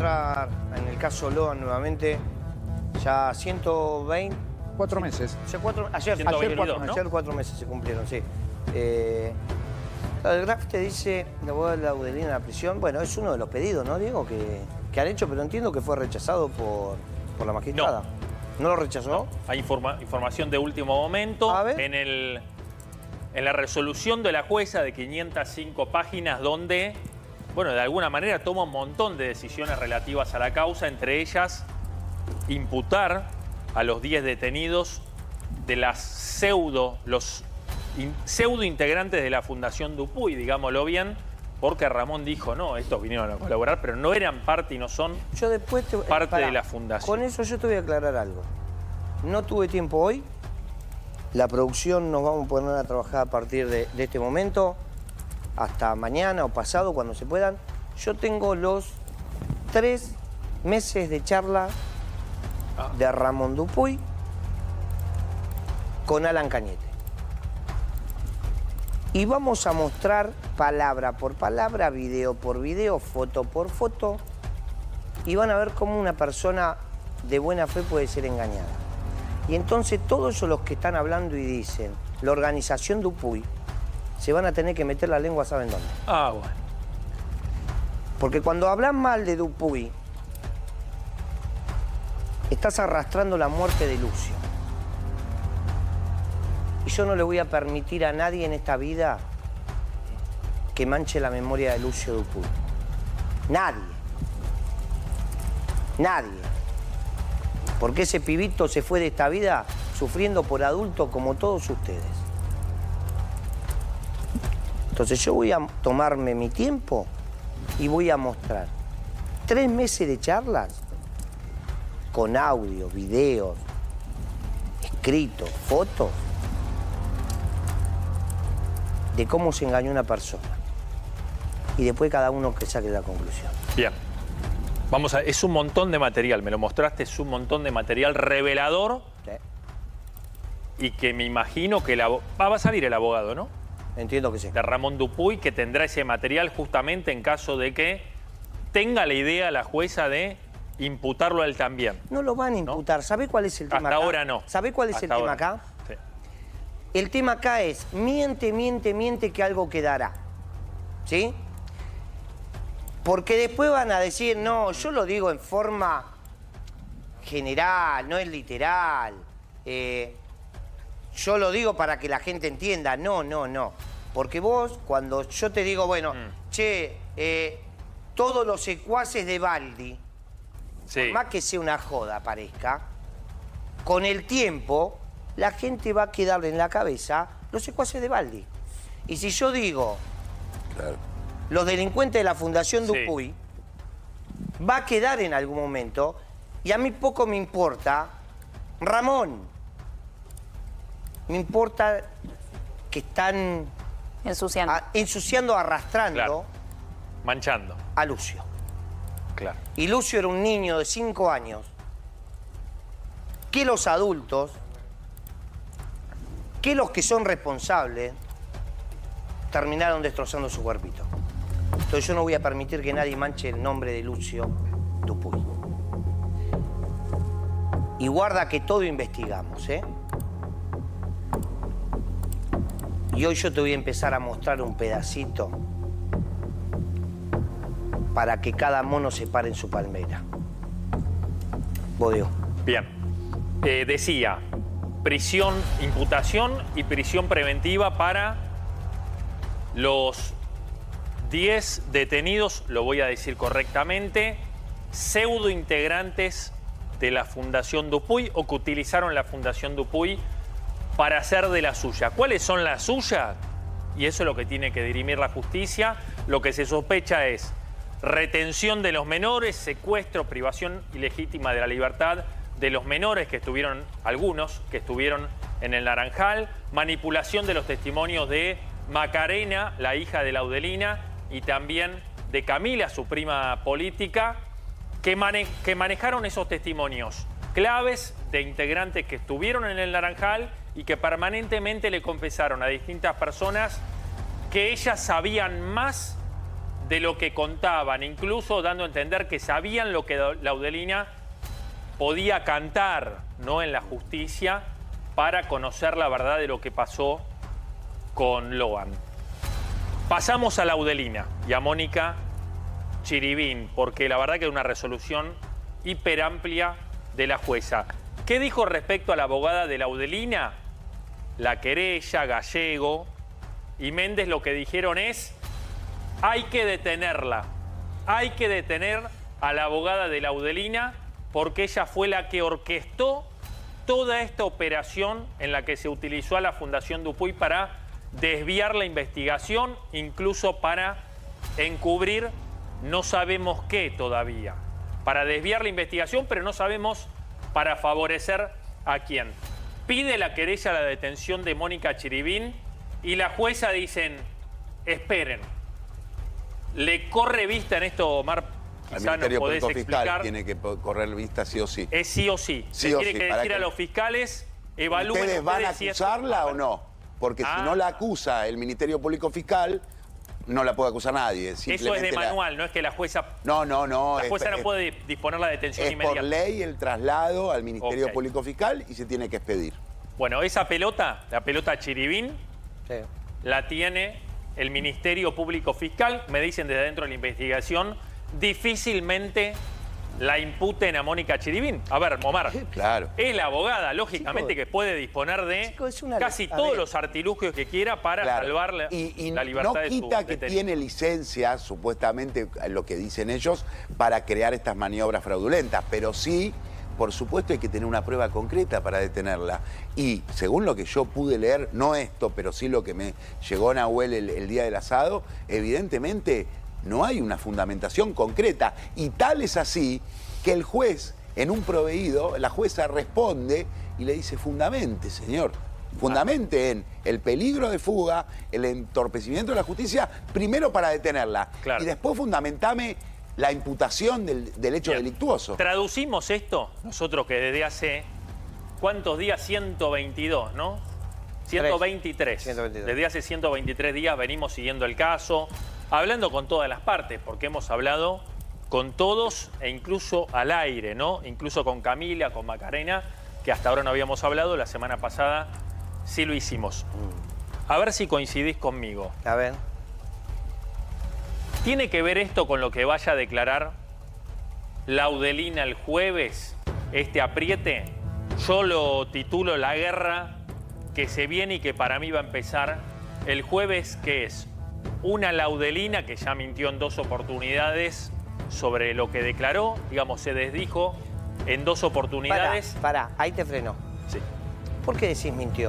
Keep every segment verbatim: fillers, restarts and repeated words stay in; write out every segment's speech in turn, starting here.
mostrar en el caso Loan nuevamente ya ciento veinte... Cuatro meses. Ya cuatro, ayer, ciento veintidós, ayer, cuatro, ¿no? ayer cuatro meses se cumplieron, sí. Eh, el Graf te dice, la abogada de la Laudelina en la prisión, bueno, es uno de los pedidos, ¿no, Diego? Que, que han hecho, pero entiendo que fue rechazado por, por la magistrada. No. ¿No lo rechazó? No. Hay informa información de último momento. A ver. En, el, en la resolución de la jueza de quinientas cinco páginas donde, bueno, de alguna manera toma un montón de decisiones relativas a la causa, entre ellas imputar a los diez detenidos de las pseudo, los in, pseudo integrantes de la Fundación Dupuy, digámoslo bien, porque Ramón dijo, no, estos vinieron a colaborar, pero no eran parte y no son yo después te, parte pará, de la fundación. Con eso yo te voy a aclarar algo. No tuve tiempo hoy. La producción nos vamos a poner a trabajar a partir de, de este momento hasta mañana o pasado, cuando se puedan. Yo tengo los tres meses de charla ah. de Ramón Dupuy con Alan Cañete. Y vamos a mostrar palabra por palabra, video por video, foto por foto. Y van a ver cómo una persona de buena fe puede ser engañada. Y entonces todos los que están hablando y dicen la organización Dupuy se van a tener que meter la lengua, ¿saben dónde? Ah, bueno. Porque cuando hablan mal de Dupuy, estás arrastrando la muerte de Lucio. Y yo no le voy a permitir a nadie en esta vida que manche la memoria de Lucio Dupuy. Nadie. Nadie. Porque ese pibito se fue de esta vida sufriendo por adulto como todos ustedes. Entonces yo voy a tomarme mi tiempo y voy a mostrar tres meses de charlas con audio, videos, escritos, fotos, de cómo se engañó una persona. Y después cada uno que saque la conclusión. Bien. Vamos a... Es un montón de material, me lo mostraste, es un montón de material revelador. Sí. Y que me imagino que la... Va a salir el abogado, ¿no? Entiendo que sí. De Ramón Dupuy, que tendrá ese material justamente en caso de que tenga la idea la jueza de imputarlo a él también. No lo van a imputar. ¿No? ¿Sabe cuál es el tema Hasta acá? ahora no. ¿Sabe cuál es Hasta el tema ahora. acá? Sí. El tema acá es miente, miente, miente que algo quedará. ¿Sí? Porque después van a decir, no, yo lo digo en forma general, no es literal. Eh, yo lo digo para que la gente entienda. No, no, no. Porque vos, cuando yo te digo, bueno, mm. che, eh, todos los secuaces de Baldi, sí. por más que sea una joda parezca, con el tiempo la gente va a quedarle en la cabeza los secuaces de Baldi. Y si yo digo, claro. los delincuentes de la Fundación Dupuy, sí. va a quedar en algún momento, y a mí poco me importa, Ramón, me importa que están ensuciando, a, ensuciando arrastrando, claro. manchando a Lucio. Claro. Y Lucio era un niño de cinco años que los adultos, que los que son responsables, terminaron destrozando su cuerpito. Entonces yo no voy a permitir que nadie manche el nombre de Lucio Dupuy. Y guarda que todo investigamos, ¿eh? Y hoy yo te voy a empezar a mostrar un pedacito para que cada mono se pare en su palmera. Bodio. Bien. Eh, decía, prisión, imputación y prisión preventiva para los diez detenidos, lo voy a decir correctamente, pseudo integrantes de la Fundación Dupuy o que utilizaron la Fundación Dupuy para hacer de la suya. ¿Cuáles son las suyas? Y eso es lo que tiene que dirimir la justicia. Lo que se sospecha es retención de los menores, secuestro, privación ilegítima de la libertad de los menores que estuvieron, algunos que estuvieron en el Naranjal, manipulación de los testimonios de Macarena, la hija de Laudelina, y también de Camila, su prima política, que, mane que manejaron esos testimonios claves de integrantes que estuvieron en el Naranjal y que permanentemente le confesaron a distintas personas que ellas sabían más de lo que contaban, incluso dando a entender que sabían lo que Laudelina podía cantar, ¿no?, en la justicia para conocer la verdad de lo que pasó con Loan. Pasamos a Laudelina y a Mónica Chiribín, porque la verdad que es una resolución hiperamplia de la jueza. ¿Qué dijo respecto a la abogada de Laudelina? La querella, Gallego y Méndez lo que dijeron es: hay que detenerla, hay que detener a la abogada de Laudelina porque ella fue la que orquestó toda esta operación en la que se utilizó a la Fundación Dupuy para desviar la investigación, incluso para encubrir no sabemos qué todavía. Para desviar la investigación, pero no sabemos para favorecer a quién. Pide la querella la detención de Mónica Chiribín y la jueza dicen: esperen. ¿Le corre vista en esto, Omar? Al Quizá Ministerio nos podés Público Fiscal explicar. tiene que correr vista sí o sí. Es sí o sí. Sí Se o tiene sí, que para decir que- a los fiscales, evalúen ¿Ustedes van a ustedes si esto- acusarla o no? Porque Ah. si no la acusa el Ministerio Público Fiscal, no la puede acusar nadie. Eso es de Simplemente la- manual, no es que la jueza... No, no, no. La es- jueza no es- puede disponer la detención Es inmediata. por ley el traslado al Ministerio Ok. Público Fiscal y se tiene que expedir. Bueno, esa pelota, la pelota Chiribín, Sí. la tiene el Ministerio Público Fiscal. Me dicen desde dentro de la investigación, difícilmente la imputen a Mónica Chiribín. A ver, Omar, Claro. es la abogada, lógicamente, Chico, que puede disponer de chico, es una- casi a todos ver. los artilugios que quiera para Claro. salvar la, y, y la libertad no de su quita que detenido. tiene licencia, supuestamente, lo que dicen ellos, para crear estas maniobras fraudulentas, pero sí, por supuesto, hay que tener una prueba concreta para detenerla. Y según lo que yo pude leer, no esto, pero sí lo que me llegó Nahuel el, el día del asado, evidentemente no hay una fundamentación concreta. Y tal es así que el juez, en un proveído, la jueza responde y le dice: fundamente, señor. Fundamente en el peligro de fuga, el entorpecimiento de la justicia, primero para detenerla. Claro. Y después fundamentame la imputación del, del hecho Bien. delictuoso. Traducimos esto, nosotros que desde hace, ¿cuántos días? ciento veintidós, ¿no? ciento veintitrés. ciento veintidós. Desde hace ciento veintitrés días venimos siguiendo el caso, hablando con todas las partes, porque hemos hablado con todos e incluso al aire, ¿no? Incluso con Camila, con Macarena, que hasta ahora no habíamos hablado, la semana pasada sí lo hicimos. A ver si coincidís conmigo. A ver. ¿Tiene que ver esto con lo que vaya a declarar Laudelina el jueves, este apriete? Yo lo titulo La guerra que se viene y que para mí va a empezar el jueves, que es una Laudelina que ya mintió en dos oportunidades sobre lo que declaró, digamos, se desdijo en dos Pará, oportunidades. pará, ahí te frenó. Sí. ¿Por qué decís mintió?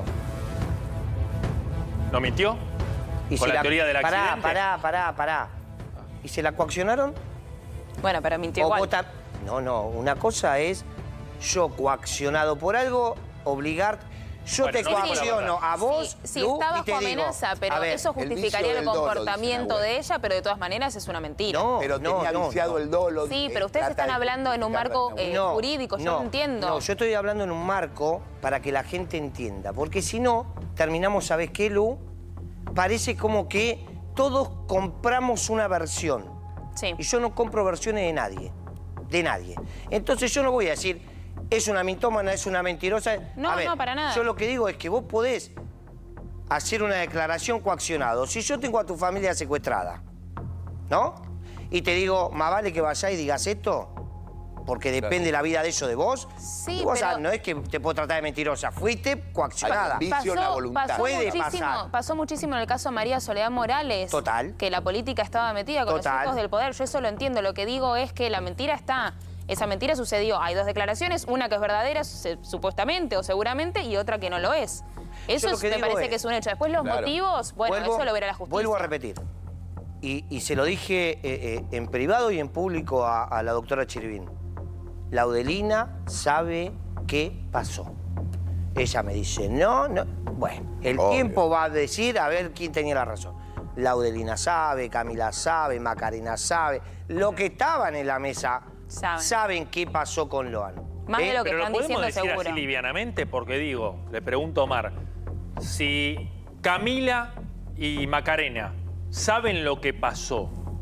¿No mintió? ¿Y ¿Con si la teoría del pará, accidente? Pará, pará, pará. ¿Y se la coaccionaron? Bueno, pero mintió O igual. vos ta- No, no, una cosa es yo coaccionado por algo, obligar... Yo Bueno, te no dijo la coacciono verdad. a vos, Sí, sí, Lu, está y bajo te digo, amenaza, pero a ver, eso el justificaría vicio el del dolo, comportamiento dice de ella, pero de todas maneras es una mentira. No, Pero no, tenía no, viciado no. el dolo. Sí, eh, pero ustedes trata están de hablando en un justificarla, marco eh, Nahuel. jurídico, yo lo entiendo. No, yo estoy hablando en un marco para que la gente entienda. Porque si no, terminamos, ¿sabes qué, Lu? Parece como que todos compramos una versión. Sí. Y yo no compro versiones de nadie. De nadie. Entonces yo no voy a decir, es una mintómana, es una mentirosa. No, A ver, no, para nada. Yo lo que digo es que vos podés hacer una declaración coaccionado. Si yo tengo a tu familia secuestrada, ¿no? Y te digo, más vale que vayas y digas esto, porque depende la vida de ellos de vos. Sí, Y vos, pero- ah, no es que te puedo tratar de mentirosa, fuiste coaccionada. Hay vicio en la voluntad. pasó Puede muchísimo, pasar. pasó muchísimo en el caso de María Soledad Morales. Total. Que la política estaba metida con Total. los hijos del poder. Yo eso lo entiendo. Lo que digo es que la mentira está. Esa mentira sucedió. Hay dos declaraciones, una que es verdadera, se- supuestamente o seguramente, y otra que no lo es. Eso Yo lo es- que me digo parece es- que es un hecho. Después los Claro. motivos, bueno, Vuelvo- eso lo verá la justicia. Vuelvo a repetir. Y, y se lo dije eh, eh, en privado y en público a, a la doctora Chiribín. Laudelina sabe qué pasó. Ella me dice, no, no. Bueno, el Obvio. tiempo va a decir a ver quién tenía la razón. Laudelina sabe, Camila sabe, Macarena sabe. Lo que estaban en la mesa Saben. saben qué pasó con Loan. Más de lo que Pero lo están podemos diciendo decir seguro. así livianamente, porque digo, le pregunto a Omar, si Camila y Macarena saben lo que pasó,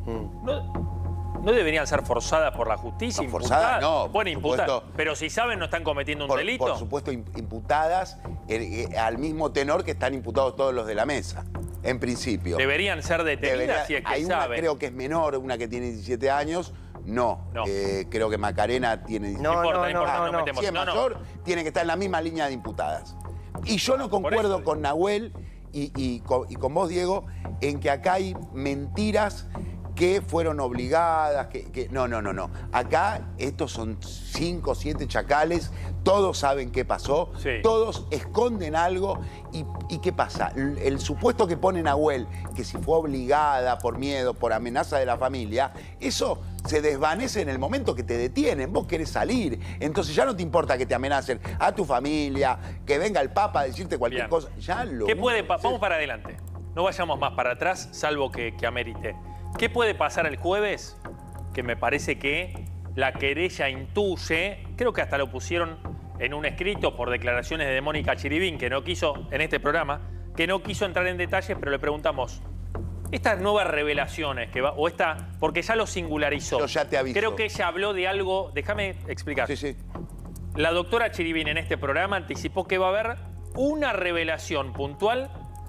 Mm. No, ¿No deberían ser forzadas por la justicia? No, forzadas no. Bueno, imputadas. Supuesto, pero si saben no están cometiendo un por, delito. Por supuesto, imputadas eh, eh, al mismo tenor que están imputados todos los de la mesa, en principio. Deberían ser detenidas Debería, si es que hay saben. Una creo que es menor, una que tiene diecisiete años. No, no. Eh, creo que Macarena tiene diecisiete. No, no importa, no, no importa, no, no, no. metemos. Si es no, mayor, no. tiene que estar en la misma línea de imputadas. Y yo no concuerdo eso, con Nahuel y, y, con, y con vos, Diego, en que acá hay mentiras que fueron obligadas, que, que... No, no, no, no. Acá estos son cinco o siete chacales, todos saben qué pasó, sí. Todos esconden algo. ¿Y, y qué pasa? El, el supuesto que pone Nahuel, que si fue obligada por miedo, por amenaza de la familia, eso se desvanece en el momento que te detienen. Vos querés salir, entonces ya no te importa que te amenacen a tu familia, que venga el Papa a decirte cualquier Bien. cosa. Ya lo... ¿Qué puede pa Vamos para adelante. No vayamos más para atrás, salvo que, que amerite. ¿Qué puede pasar el jueves? Que me parece que la querella intuye, creo que hasta lo pusieron en un escrito por declaraciones de Mónica Chiribín, que no quiso, en este programa, que no quiso entrar en detalles, pero le preguntamos, estas nuevas revelaciones, que va, o esta, porque ya lo singularizó. Yo ya te aviso. Creo que ella habló de algo, déjame explicar. Sí, sí. La doctora Chiribín en este programa anticipó que va a haber una revelación puntual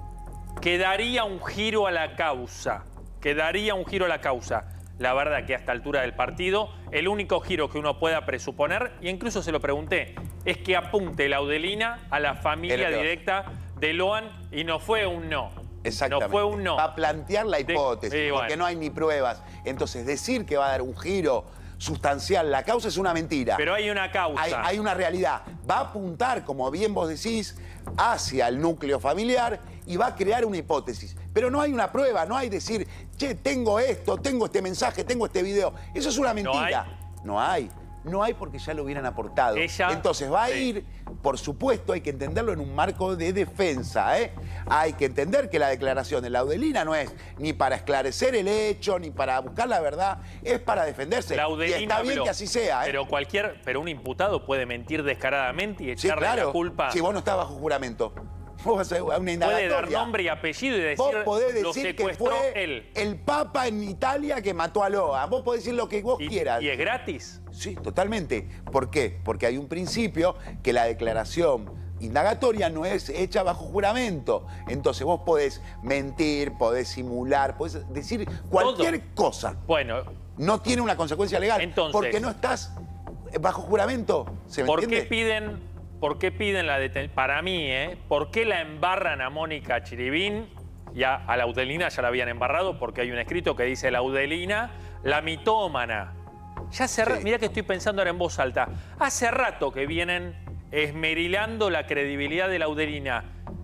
que daría un giro a la causa. Que daría un giro a la causa. La verdad que a esta altura del partido, el único giro que uno pueda presuponer, y incluso se lo pregunté, es que apunte Laudelina a la familia directa de Loan y no fue un no. Exactamente. No fue un no. Va a plantear la hipótesis, De, eh, porque bueno. no hay ni pruebas. Entonces, decir que va a dar un giro sustancial la causa es una mentira. Pero hay una causa. Hay, hay una realidad. Va a apuntar, como bien vos decís, hacia el núcleo familiar y va a crear una hipótesis. Pero no hay una prueba, no hay decir, che, tengo esto, tengo este mensaje, tengo este video. Eso es una mentira. No hay. No hay. No hay porque ya lo hubieran aportado. Ella, Entonces va a sí. ir, por supuesto, hay que entenderlo en un marco de defensa, ¿eh? Hay que entender que la declaración de Laudelina no es ni para esclarecer el hecho, ni para buscar la verdad, es para defenderse. Laudelina y está bien habló, que así sea, ¿eh? Pero cualquier, pero un imputado puede mentir descaradamente y Sí, echarle claro. la culpa. Si vos no estás bajo juramento. Vos vas a una Puede indagatoria. dar nombre y apellido y decir, Vos podés lo decir que secuestró fue él. el Papa en Italia que mató a Loa. Vos podés decir lo que vos ¿Y, quieras. ¿Y es gratis? Sí, totalmente. ¿Por qué? Porque hay un principio que la declaración indagatoria no es hecha bajo juramento. Entonces vos podés mentir, podés simular, podés decir cualquier Todo. cosa. Bueno, No tiene una consecuencia legal. Entonces, porque no estás bajo juramento. ¿Se me ¿por entiende? qué piden, por qué piden la detención? Para mí, ¿eh? ¿Por qué la embarran a Mónica Chiribín? Y a, a Laudelina ya la habían embarrado porque hay un escrito que dice Laudelina, la mitómana. Ya hace rato, Sí. mirá que estoy pensando ahora en voz alta. Hace rato que vienen esmerilando la credibilidad de Laudelina.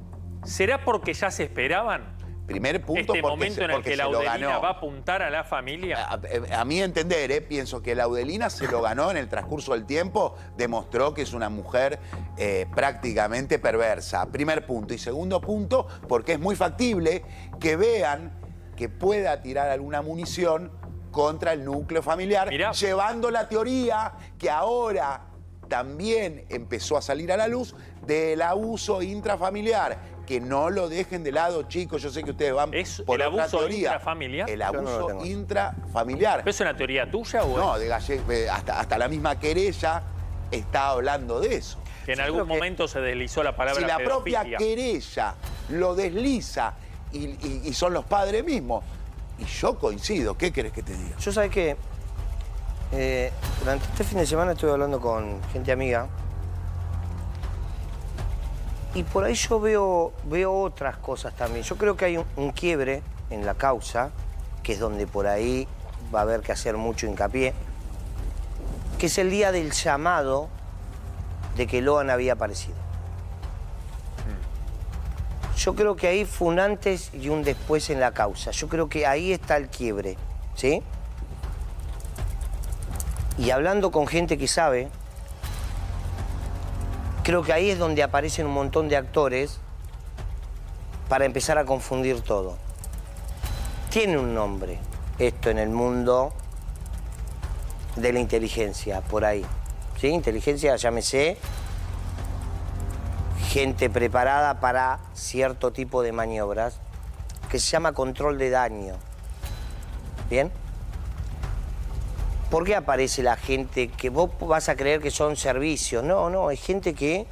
¿Será porque ya se esperaban? Primer punto, Este porque momento se, en el porque que se lo Laudelina ganó. va a apuntar a la familia. A, a- a mi entender, eh, pienso que Laudelina se lo ganó en el transcurso del tiempo, demostró que es una mujer eh, prácticamente perversa. Primer punto. Y segundo punto, porque es muy factible que vean que pueda tirar alguna munición contra el núcleo familiar, Mirá. llevando la teoría que ahora también empezó a salir a la luz del abuso intrafamiliar. Que no lo dejen de lado, chicos. Yo sé que ustedes van ¿Es por el otra abuso teoría. intrafamiliar? El Yo no lo abuso tengo. intrafamiliar. ¿Pero es una teoría tuya o No, es de Galle- eh, hasta, hasta la misma querella está hablando de eso. que en Yo algún creo que- momento se deslizó la palabra Si la propia pedofilia? querella lo desliza y, y- y son los padres mismos, y yo coincido, ¿qué querés que te diga? Yo sabés que eh, durante este fin de semana estuve hablando con gente amiga y por ahí yo veo, veo otras cosas también. Yo creo que hay un, un quiebre en la causa, que es donde por ahí va a haber que hacer mucho hincapié, que es el día del llamado de que Loan había aparecido. Yo creo que ahí fue un antes y un después en la causa. Yo creo que ahí está el quiebre, ¿sí? Y hablando con gente que sabe, creo que ahí es donde aparecen un montón de actores para empezar a confundir todo. Tiene un nombre esto en el mundo de la inteligencia, por ahí. ¿Sí? Inteligencia, llámese, gente preparada para cierto tipo de maniobras, que se llama control de daño. ¿Bien? ¿Por qué aparece la gente que vos vas a creer que son servicios? No, no, hay gente que,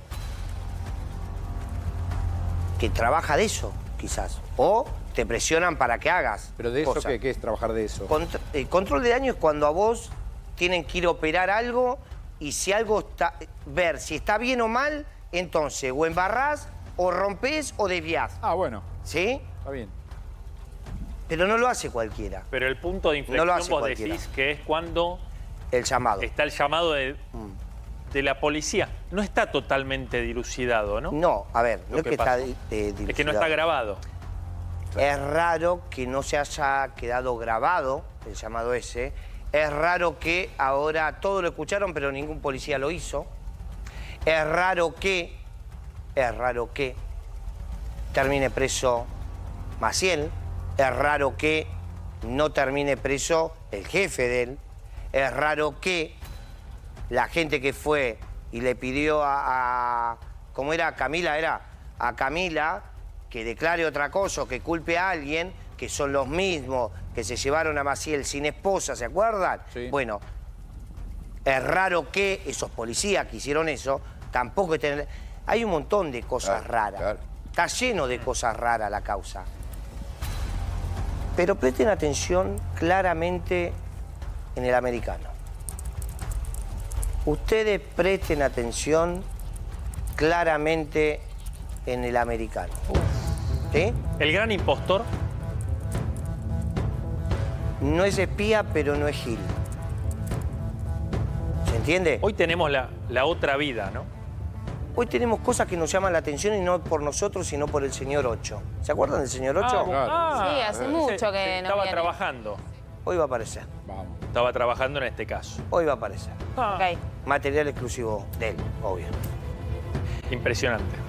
que trabaja de eso, quizás. O te presionan para que hagas ¿Pero de eso cosas. qué, qué es trabajar de eso? Contr- el control de daño es cuando a vos tienen que ir a operar algo y si algo está... ver si está bien o mal, entonces o embarrás, o rompés, o desviás. Ah, bueno, ¿Sí? está bien. Pero no lo hace cualquiera, Pero el punto de No inflexión lo hace vos cualquiera. decís que es cuando el llamado. está el llamado de, Mm. de la policía. No está totalmente dilucidado, ¿no? No, a ver, Lo no es que que está... pasó. eh, Es que no dilucidado. está grabado. Es raro que no se haya quedado grabado el llamado ese. Es raro que ahora todos lo escucharon, pero ningún policía lo hizo. Es raro que, es raro que termine preso Maciel. Es raro que no termine preso el jefe de él. Es raro que la gente que fue y le pidió a, a ¿cómo era? Camila, era a Camila que declare otra cosa o que culpe a alguien, que son los mismos que se llevaron a Maciel sin esposa, ¿se acuerdan? Sí. Bueno, es raro que esos policías que hicieron eso tampoco estén... Hay un montón de cosas Claro, raras. claro. Está lleno de cosas raras la causa. Pero presten atención claramente en el americano. Ustedes presten atención claramente en el americano. ¿Sí? El gran impostor, No es espía, pero no es gil. ¿Se entiende? hoy tenemos la, la otra vida, ¿no? Hoy tenemos cosas que nos llaman la atención y no por nosotros, sino por el señor Ocho. ¿Se acuerdan del señor Ocho? claro. Sí, hace se- mucho se- que no Estaba viene. trabajando. Hoy va a aparecer. Vamos. Estaba trabajando en este caso. Hoy va a aparecer. Ah, Ok. Material exclusivo de él, obvio. Impresionante.